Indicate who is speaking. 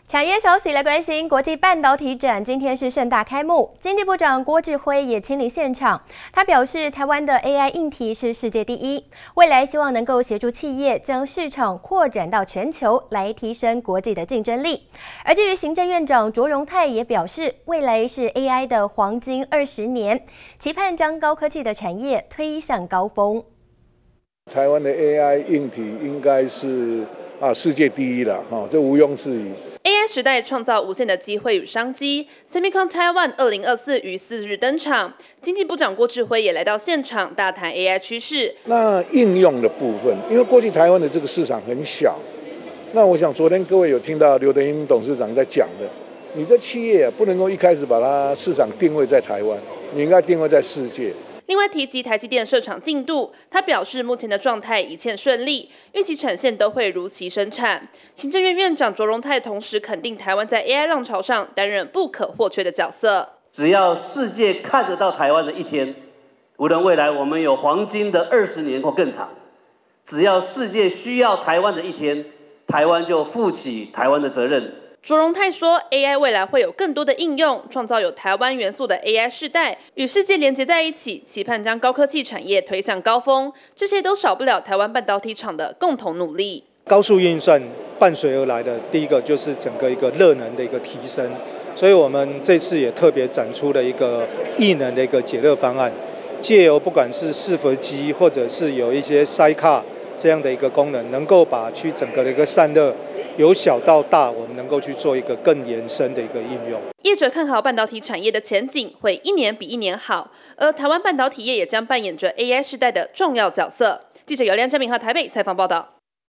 Speaker 1: 产业消息来关心，国际半导体展今天是盛大开幕，经济部长郭志辉也亲临现场。他表示，台湾的 AI 硬体是世界第一，未来希望能够协助企业将市场扩展到全球，来提升国际的竞争力。而至于行政院长卓荣泰也表示，未来是 AI 的黄金20年，期盼将高科技的产业推向高峰。
Speaker 2: 台湾的 AI 硬体应该是世界第一了，这毋庸置疑。
Speaker 3: AI 时代创造无限的机会与商机。Semicon Taiwan 2024于4日登场，经济部长郭志辉也来到现场，大谈 AI 趋势。
Speaker 2: 那应用的部分，因为过去台湾的这个市场很小，那我想昨天各位有听到刘德英董事长在讲的，你这企业不能够一开始把它市场定位在台湾，你应该定位在世界。
Speaker 3: 另外提及台积电设厂进度，他表示目前的状态一切顺利，预期产线都会如期生产。行政院院长卓荣泰同时肯定台湾在 AI 浪潮上担任不可或缺的角色。
Speaker 4: 只要世界看得到台湾的一天，无论未来我们有黄金的20年或更长，只要世界需要台湾的一天，台湾就负起台湾的责任。
Speaker 3: 卓荣泰说 ，AI 未来会有更多的应用，创造有台湾元素的 AI 世代，与世界连结在一起，期盼将高科技产业推向高峰。这些都少不了台湾半导体厂的共同努力。
Speaker 5: 高速运算伴随而来的第一个就是整个一个热能的一个提升，所以我们这次也特别展出了一个液能的一个解热方案，借由不管是伺服机或者是有一些塞卡这样的一个功能，能够把去整个的一个散热。由小到大，我们能够去做一个更延伸的一个应用。
Speaker 3: 业者看好半导体产业的前景会一年比一年好，而台湾半导体业也将扮演着 AI 世代的重要角色。记者姚亮、张敏浩台北采访报道。